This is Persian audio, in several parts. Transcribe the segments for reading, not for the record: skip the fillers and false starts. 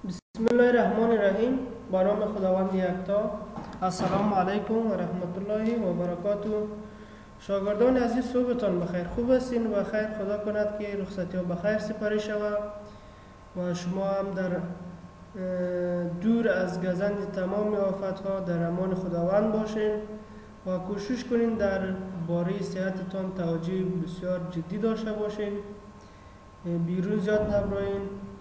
بسم الله الرحمن الرحیم. با نام خداوند یکتا. السلام علیکم و رحمت الله و برکاته. شاگردان عزیز صبحتان بخیر. خوب هستین؟ بخیر. خدا کند که رخصتی ها بخیر سپری شود و شما هم در دور از گزند تمام آفت ها در امان خداوند باشین و کوشش کنین در باره صحتتان توجه بسیار جدی داشته باشین. بیرون زیاد نبرین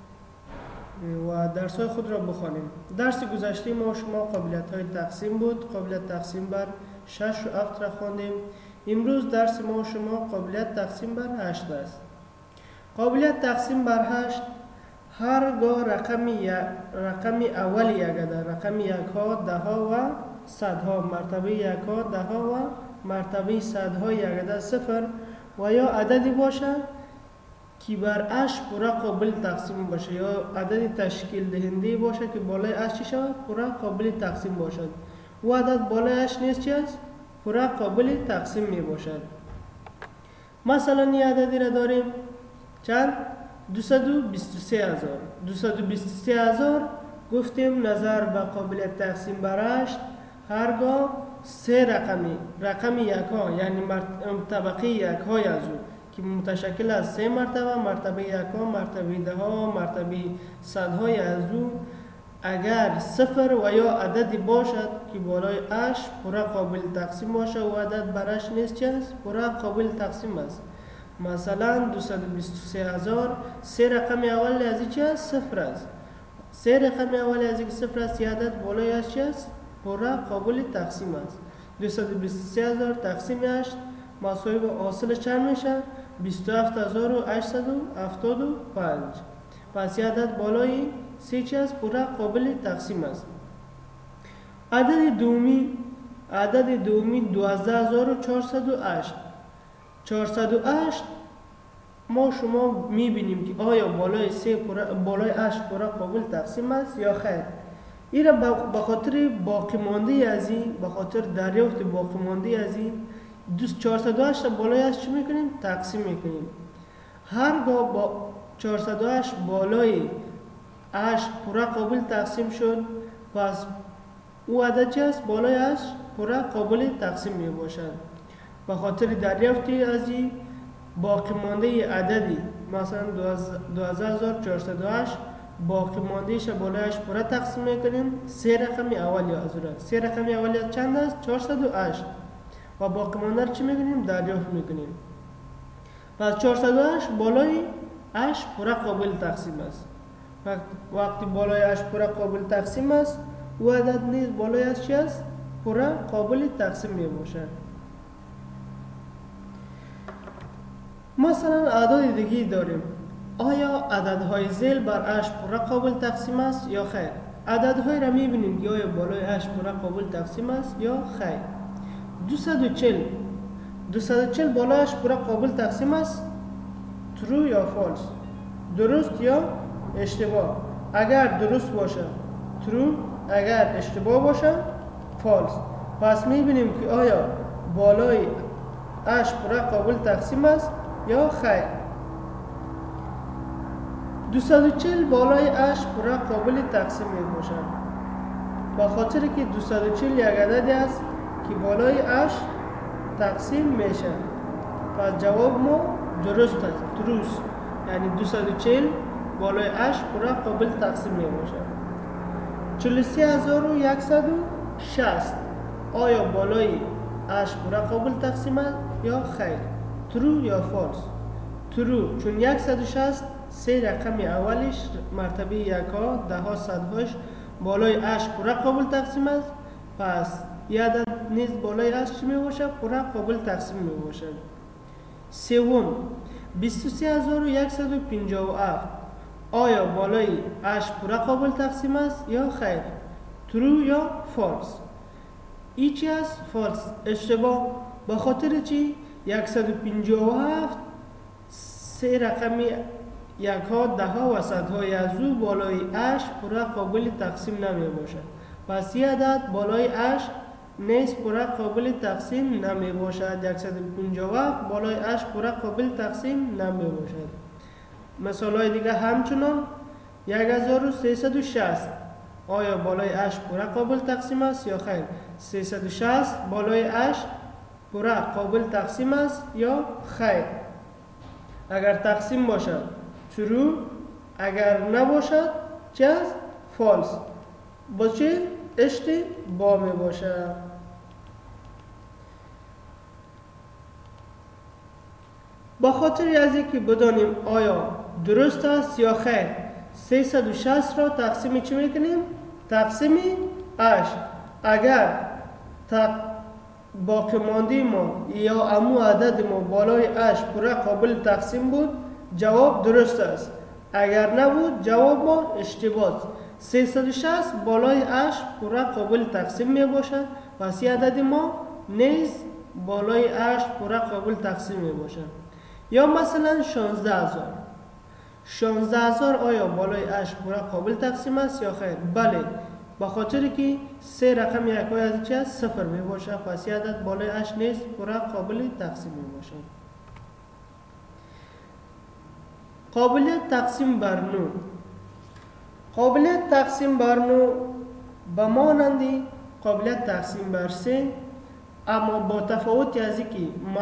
و درس های خود را بخوانیم. درس گذشته ما شما قابلیت های تقسیم بود. قابلیت تقسیم بر 6 و 7 را خواندیم. امروز درس ما شما قابلیت تقسیم بر 8 است. قابلیت تقسیم بر 8 هرگاه رقم اول یک عدد، رقم یک ها، ده ها و صد ها، مرتبه یک ها، ده ها و مرتبه صد ها یک عدد صفر و یا عددی باشد که بر 8 پورا قابل تقسیم باشه یا عدد تشکیل دهنده باشه که بالای 8 شود پورا قابل تقسیم باشد و عدد بالای 8 نیست چی است؟ پورا قابل تقسیم می باشد. مثلا این عددی را داریم چند؟ 223,000 گفتیم نظر به قابلیت تقسیم بر 8 هرگاه سه رقم یک ها یعنی طبقه یک های از او که متشکل از سه مرتبه یک ها، مرتبه ده ها، مرتبه صد های از او اگر صفر و یا عددی باشد که بالای 8 پورا قابل تقسیم باشه و عدد برش نیست چی است؟ پورا قابل تقسیم است. مثلا 223,000 سه رقم اول از این چی است؟ صفر است. سه رقم اول از این صفر است، یه عدد بالای 8 چی است؟ پورا قابل تقسیم است. 223,000 تقسیم 8 مساوی به حاصل چند میشه؟ 27,875. پس یه عدد بالای 3 چی است؟ پورا قابل تقسیم است. عدد دومی 12,408. 408 ما شما میبینیم که آیا بالای 8 پورا قابل تقسیم است یا خیر. این را به خاطر باقی مانده از این، به خاطر دریافت باقی مانده از این 408 بالای 8 چی میکنیم؟ تقسیم میکنیم. هرگاه با 408 بالای 8 پورا قابل تقسیم شد پس او عدد چی است؟ بالای 8 پورا قابل تقسیم می باشد. به خاطر دریافتی از این باقی مانده عددی مثلا 2408 باقی ماندهش بالای 8 پورا تقسیم میکنیم. سه رقم اولی از او را، سه رقم اولی چند است؟ 408 و باقی مانده چی میکنیم؟ دریافت میکنیم. پس 408 بالای 8 پورا قابل تقسیم است. وقتی بالای 8 پورا قابل تقسیم است و عدد نیز بالای 8 چی است؟ پورا قابل تقسیم می باشد. مثلا اعداد دیگه داریم. آیا عددهای ذیل بر 8 پورا قابل تقسیم است یا خیر؟ عددهای را میبینیم که آیا بالای 8 پورا قابل تقسیم است یا خیر. 240 بالای 8 پورا قابل تقسیم است؟ ترو یا فالس؟ درست یا اشتباه؟ اگر درست باشه ترو، اگر اشتباه باشه فالس. پس میبینیم که آیا بالای 8 پورا قابل تقسیم است یا خیر. 240 بالای 8 پورا قابل تقسیم می باشد با خاطر که 240 یک عددی است که بالای 8 تقسیم میشه. پس جواب ما درست است، درست. یعنی 240 بالای 8 پورا قابل تقسیم می باشد. 43,160 آیا بالای 8 پورا قابل تقسیم است یا خیر؟ ترو یا فالس؟ ترو، چون 160 سه رقم اولش مرتبه یک ها، ده ها، صد هاش بالای 8 پورا قابل تقسیم است. پس یه عدد نیز بالای 8 می باشد؟ پورا قابل تقسیم می باشد. سوم 23,157 آیا بالای 8 پورا قابل تقسیم است یا خیر؟ ترو یا فالس؟ ای چی است؟ فالس، اشتباه. به خاطر چی؟ 157 سه رقمی یک ها، ده ها و صد های از او بالای 8 پورا قابل تقسیم نمی باشد. پس یه عدد بالای 8 نیست، پورا قابل تقسیم نمی باشد. 157 بالای 8 پورا قابل تقسیم نمی باشد. مثال های دیگه همچنان 1360 آیا بالای 8 پوره قابل تقسیم است یا خیر؟ 360 بالای 8 پوره قابل تقسیم است یا خیر؟ اگر تقسیم باشد true، اگر نباشد چه است؟ false. با چه؟ اشتباه می باشد. با خاطر از اینکه بدانیم آیا درست است یا خیر، 360 را تقسیم چی میکنیم؟ تقسیم 8. اگر باقی مانده ما یا امو عدد ما بالای 8 پوره قابل تقسیم بود، جواب درست است. اگر نبود جواب ما اشتباه است. 360 بالای 8 پوره قابل تقسیم می باشد، پس این عدد ما نیز بالای 8 پوره قابل تقسیم می باشد. یا مثلا 16000 آیا بالای 8 پوره قابل تقسیم است یا خیر؟ بله، به خاطر که سه رقم یک های از چی است؟ صفر می باشد، پس این عدد بالای 8 نیست پوره قابل تقسیم می باشد. قابلیت تقسیم بر نوع. قابلیت تقسیم بر نوع به مانند قابلیت تقسیم بر سه، اما با تفاوت از اینکه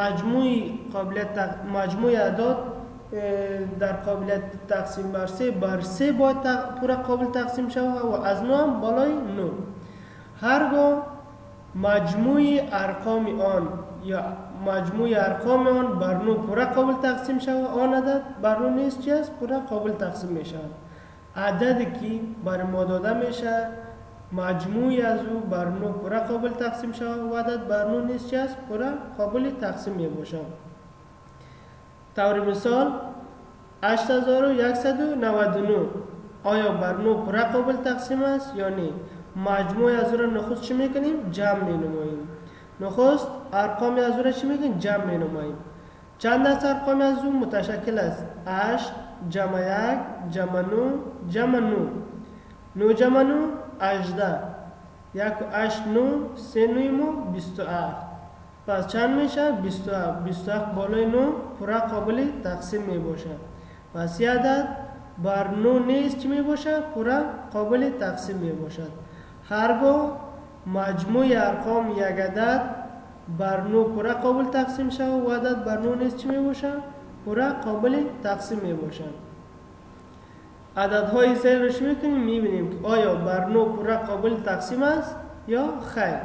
مجموع اعداد در قابلیت تقسیم بر سه باید پوره قابل تقسیم شود و از 9 هم بالای 9. هرگاه مجموع ارقام آن یا مجموع ارقام آن بر 9 پوره قابل تقسیم شود، آن عدد بر 9 نیست چی است؟ پوره قابل تقسیم می شود. عددی که بر ما داده می شود مجموعی از او بر 9 پوره قابل تقسیم شود و عدد بر 9 نیست چی است؟ پوره قابل تقسیم می باشد. طور مثال 8199 آیا بر 9 پوره قابل تقسیم است یا نه؟ مجموع از او را نخست چی میکنیم؟ جمع می نماییم. نخست ارقام از او را چی میکنیم؟ جمع می نماییم. چند از ارقام از او متشکل است؟ 8 جمع 1 جمع 9 جمع 9 9 جمع 9 18 1 و 8 9 3 9 27. پس چند میشه؟ 27. 27 بالای 9 پوره قابل تقسیم می باشد. پس این عدد بر 9 نیست چی می باشد؟ پوره قابل تقسیم می باشد. هرگاه مجموع ارقام یک عدد بر 9 پوره قابل تقسیم شود و عدد بر 9 نیست چی می باشد؟ پوره قابل تقسیم می باشد. عددهای زیر رو چی میکنیم؟ میبینیم که آیا بر 9 پوره قابل تقسیم است یا خیر.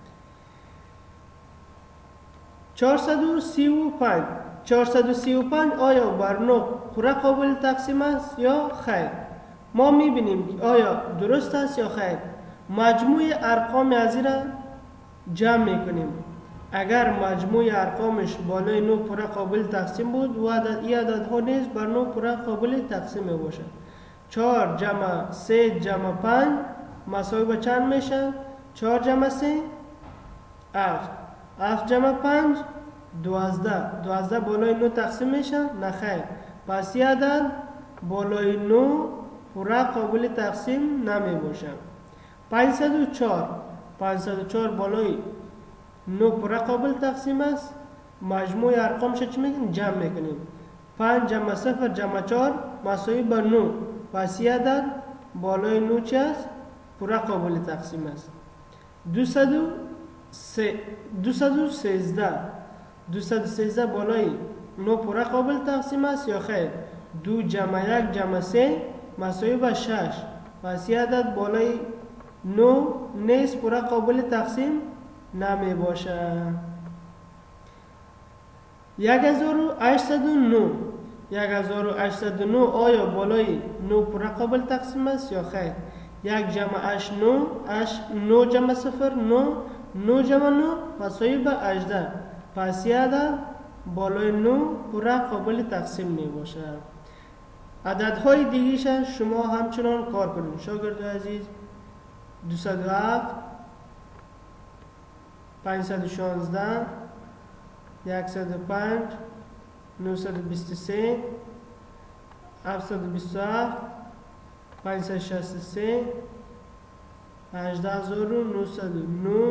435 آیا بر 9 پوره قابل تقسیم است یا خیر؟ ما میبینیم که آیا درست است یا خیر. مجموع ارقام از این را جمع میکنیم. اگر مجموع ارقامش بالای 9 پوره قابل تقسیم بود و این عددها نیز بر 9 پوره قابل تقسیم می باشد. 4 جمع 3 جمع 5 مساوی به چند میشه؟ 4 جمع 3 7 7 جمع 5 12 12 بالای 9 تقسیم میشه؟ نه خیر. پس این عدد بالای 9 پوره قابل تقسیم نمی باشد. 504 بالای 9 پوره قابل تقسیم است. مجموع ارقامش چی میکنیم؟ جمع میکنیم. 5 جمع 0 جمع 4 مساوی به 9. پس این عدد بالای 9 چی است؟ پوره قابل تقسیم است. 213 بالای 9 پوره قابل تقسیم است یا خیر؟ 2 جمع 1 جمع 3 مساوی به 6. پس این عدد بالای 9 نیست پوره قابل تقسیم نمی باشد. 1809 آیا بالای 9 پوره قابل تقسیم است یا خیر؟ 1 جمع 8 9 جمع 0 9 جمع 9 مساوی به 18. پس این عدد بالای 9 پوره قابل تقسیم می باشد. عددهای دیگیش شما همچنان کار کنید. شاگرد عزیز 207 516 105 923 727 563 18909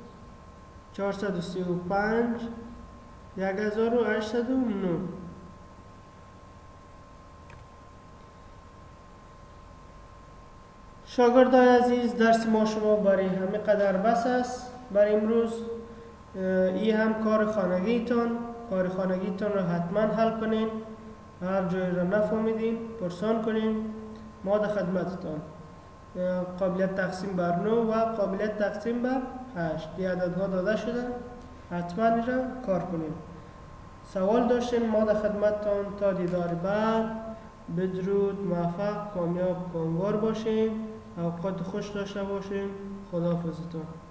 435 1809. شاگردای عزیز، درس ما شما برای همه قدر بس است برای امروز. این هم کار خانگیتون را حتما حل کنین. هر جای را نفهمیدین پرسان کنین، ما در خدمتتان. قابلیت تقسیم بر 9 و قابلیت تقسیم بر 8 این عددها داده شده، حتما این را کار کنین. سوال داشتین، ما در خدمتتان. تا دیدار بعد، بدرود، موفق، کامیاب، کامگار باشین، اوقات خوش داشته باشین. خداحافظتون.